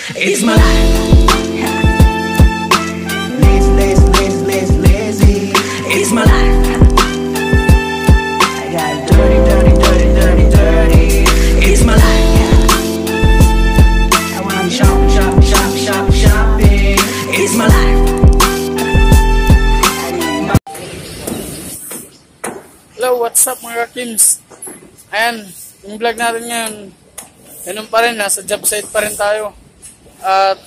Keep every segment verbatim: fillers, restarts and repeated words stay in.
It's my life. Lazy, lazy, lazy, lazy, lazy. It's my life. I got dirty, dirty, dirty, dirty, dirty. It's my life. I wanna shop, shop, shop, shop, shopping. It's my life. Hello, what's up mga Kims? Ayan, yung vlog natin ngayon, ganun pa rin, nasa job site pa rin tayo. At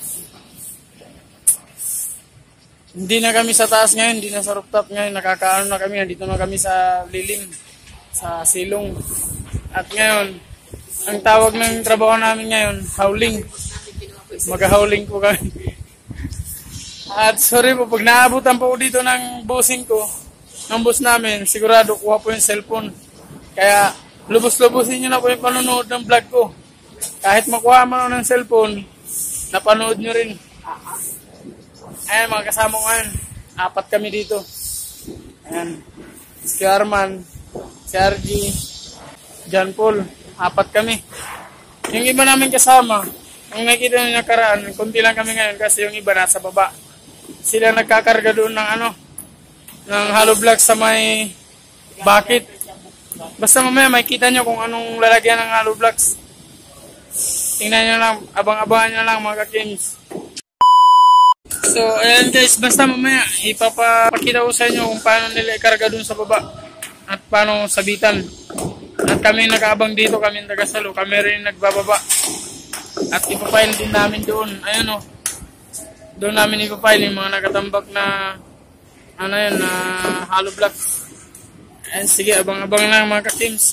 hindi na kami sa taas ngayon, hindi na sa rooftop ngayon, nakakaano na kami, nandito na kami sa lilim, sa silong. At ngayon, ang tawag ng trabaho namin ngayon, howling. Mag-howling po kami. At sorry po, pag naabutan po dito ng bossing ko, ng boss namin, sigurado kuha po yung cellphone. Kaya lubos-lubusin nyo na po yung panonood ng vlog ko. Kahit makuha man ng cellphone, napanood nyo rin. Ayan mga kasama ko ngayon, apat kami dito. Ayan, si Arman, si R G, John Paul, apat kami. Yung iba namin kasama, yung nakikita nyo nakaraan, kunti lang kami ngayon kasi yung iba nasa baba. Sila nagkakarga doon ng ano, ng hollow blocks sa may bucket. Basta mamaya makikita nyo kung anong lalagyan ng hollow blocks. Tingnan nyo lang, abang-abangan nyo lang mga Kims. So ayan guys, basta mamaya ipapakita ko sa inyo kung paano nila ikarga dun sa baba at paano sabitan. At kami nakaabang dito, kami taga-salo, kami rin nagbababa. At ipapile din namin doon. Ayan o, doon namin ipapile yung mga nakatambak na ano yun, na uh, hollow block. Ayan, sige, abang-abang lang mga ka-Kims.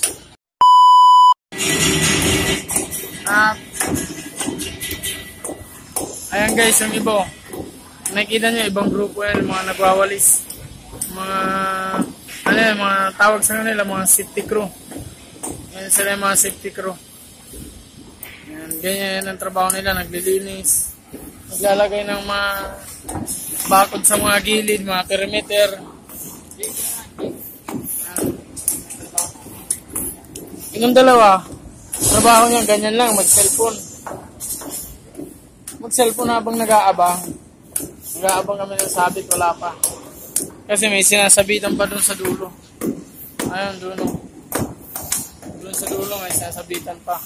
At ayan guys, yung iba, nakikita nyo, ibang grupo yan, mga nagwawalis, mga ano yan, mga tawag sa kanila, mga safety crew. Ayan sila yung mga safety crew. Ayan, ganyan ang trabaho nila, naglilinis, naglalagay ng mga bakod sa mga gilid, mga perimeter. Yung dalawa, trabaho niya ganyan lang, mag-cellphone. Mag-cellphone habang nag-aabang. Nag-aabang kami ng sabit, wala pa. Kasi may sinasabitan pa dun sa dulo. Ayun, dun. Dun sa dulo may sinasabitan pa.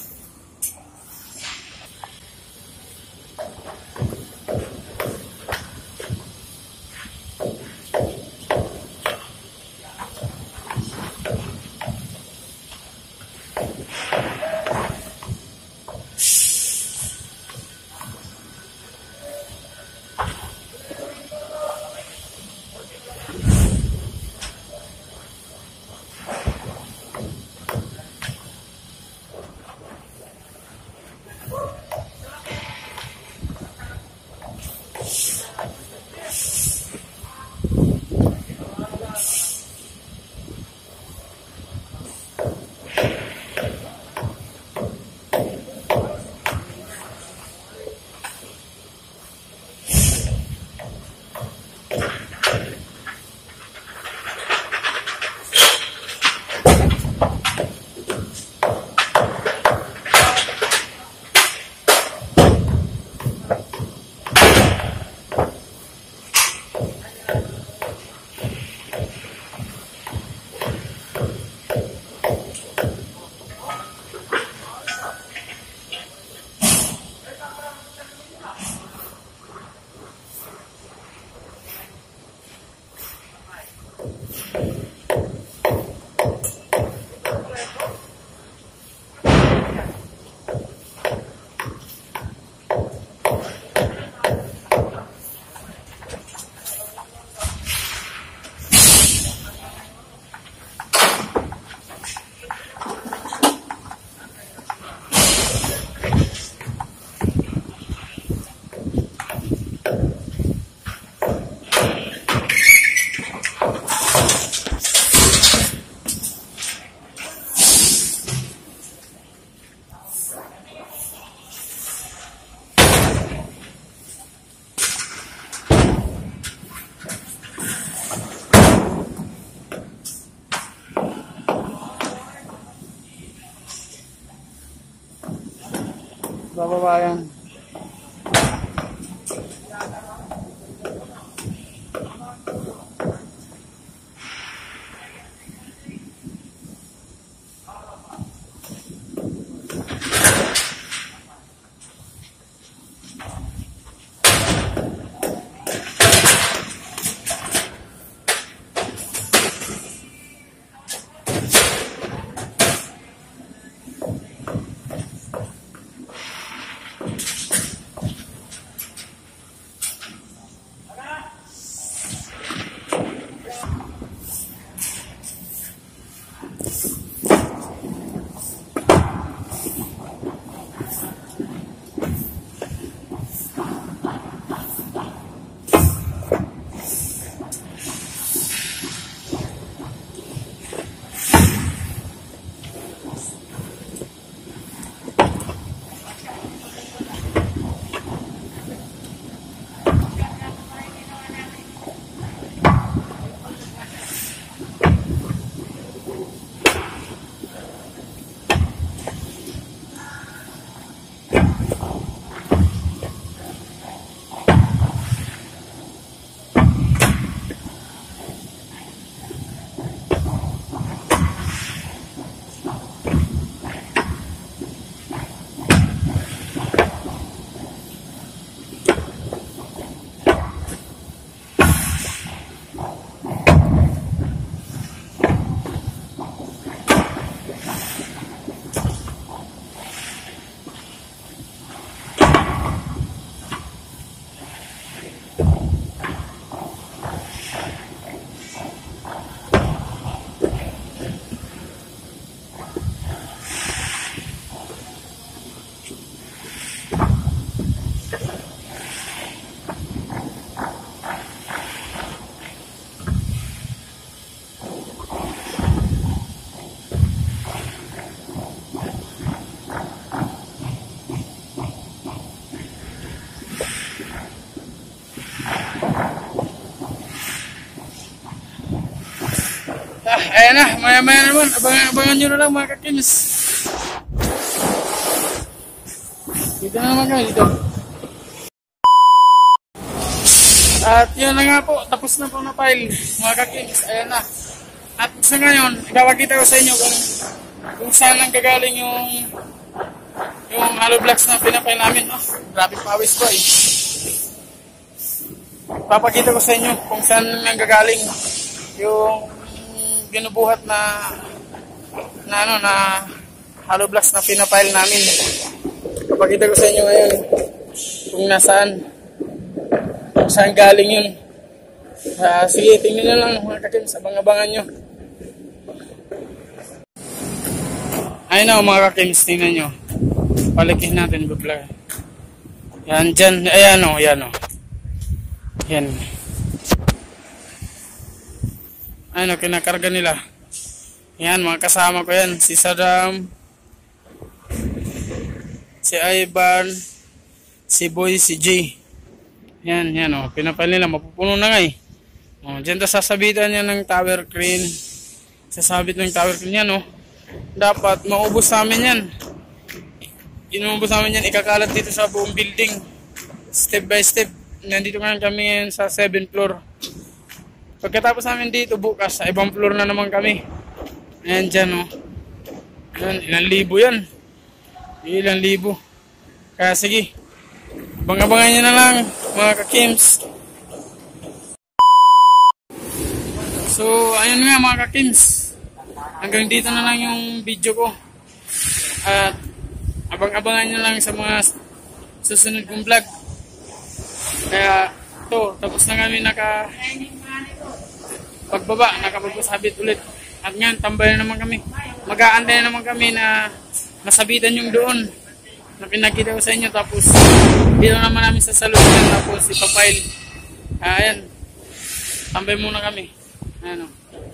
Bababa yan. Ayan na, maya-maya naman. Abangan, abangan nyo na lang mga kakims. Dito na naman kami, dito. At yun na nga po, tapos na po na file, mga kakims. Ayan na. At sa ngayon, ipapakita ko sa inyo kung, kung saan ang gagaling yung yung hollow blocks na pinapile namin. Oh, grabe pawis ko eh. Papakita ko sa inyo kung saan ang gagaling yung binubuhat na na ano na hollow blocks na pinapile namin. Papakita ko sa inyo ngayon kung nasaan kung saan galing yun. Uh, sige, tingnan nyo lang mga kakims, abang-abangan nyo. Ayun na mga kakims, tingnan nyo. Palikin natin bigla. Yan dyan, ayan o, yan o. Yan. Ayun o, kinakarga nila. Yan, mga kasama ko yan. Si Saddam, si Ivan, si Boy, si Jay. Yan, yan o, pinapal nila, mapupuno na nga eh. O, dyan ta sasabitan niya ng tower crane. Sasabit ng tower crane yan o. Dapat maubos namin yan. Inubos namin yan, ikakalat dito sa buong building. Step by step. Nandito ngayon kami ngayon sa seventh floor. Pagkatapos namin dito bukas, sa ibang floor na naman kami. Ayan dyan o. Ayan, ilang libo yan. Ilang libo. Kaya sige, abang-abangan nyo na lang mga kakims. So, ayun nga mga kakims. Hanggang dito na lang yung video ko. At abang-abangan nyo lang sa mga susunod kong vlog. Kaya to, tapos na kami naka pagbaba, nakapagpasabit ulit. At ngayon, tambay na naman kami. Mag-aantay na naman kami na masabitan yung doon na pinakita ko sa inyo. Tapos dito naman namin sa salunan. Tapos ipapile. Kaya ayan, tambay muna kami. Ayan o.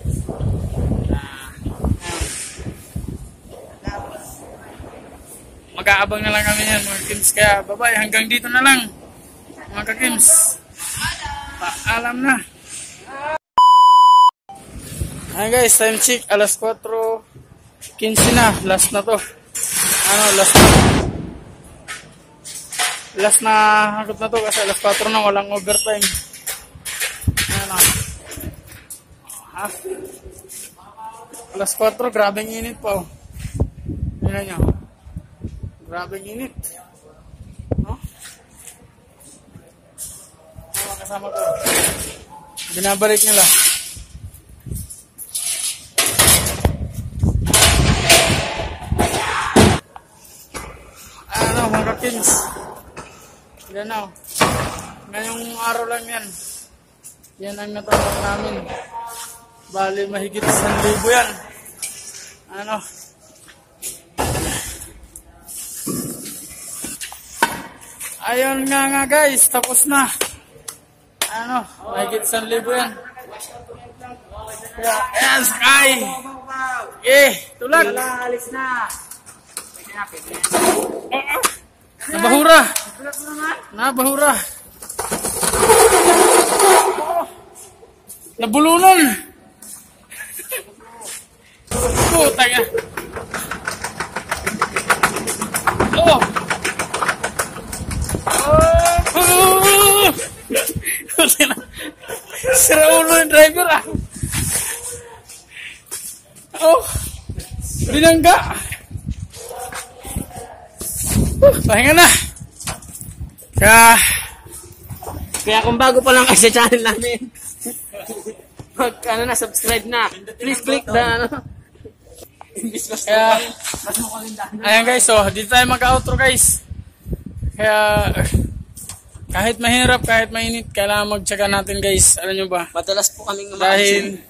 Mag-aabang na lang kami yan mga kims. Kaya bye-bye, hanggang dito na lang mga kakims. Paalam na. Ayan guys, time check, alas kwatro quince na. Last na to. Ano, last na. Last na hanggang na to kasi alas kwatro na, walang overtime. Ayan na. Ha? Alas kwatro, grabing init pa oh. Ayan nyo. Grabing init. No? Mga kasama ko. Binabalik nila. Ano mga kakins. Yan o. Ngayong araw lang yan. Yan ang natapos namin. Bali mahigit isang libo yan. Ano. Ayun nga nga guys, tapos na. Ano, mahigit isang libo yan. Ayan, sakay. Eh, tulag. Alis na. Nabahura. Nabahura. Nabulunon. Puta nga. Oh. Sira ulo yung driver ah. Oh, binangga. Uh, pahinga na. Kaya, Kaya kung bago pa lang kayo sa channel namin, mag, ano na, subscribe na. Please click the, ano. kaya, ayan guys, so, dito tayo mag-outro guys. Kaya, kahit mahirap, kahit mainit, kailangan mag-tsaga natin guys. Alam nyo ba? Madalas po kaming Dahil,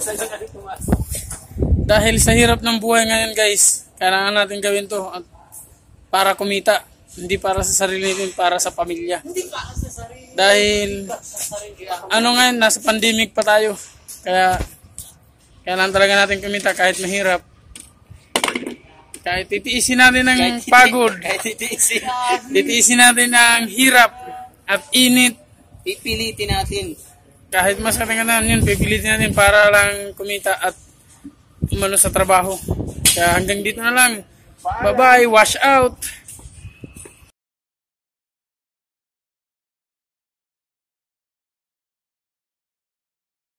dahil sa hirap ng buhay ngayon guys, kailangan natin gawin to at para kumita. Hindi para sa sarili natin, para sa pamilya. Hindi para sa sarili. Dahil, ano ngayon, nasa pandemic pa tayo. Kaya, kailangan talaga natin kumita kahit mahirap. Kahit titiisin natin ng pagod. Kahit titiisin. Titiisin natin ng hirap at init. Pipilitin natin. Kahit masakit nga yun, pipilitin natin para lang kumita at umano sa trabaho. Kaya hanggang dito na lang. Bye-bye, wash out!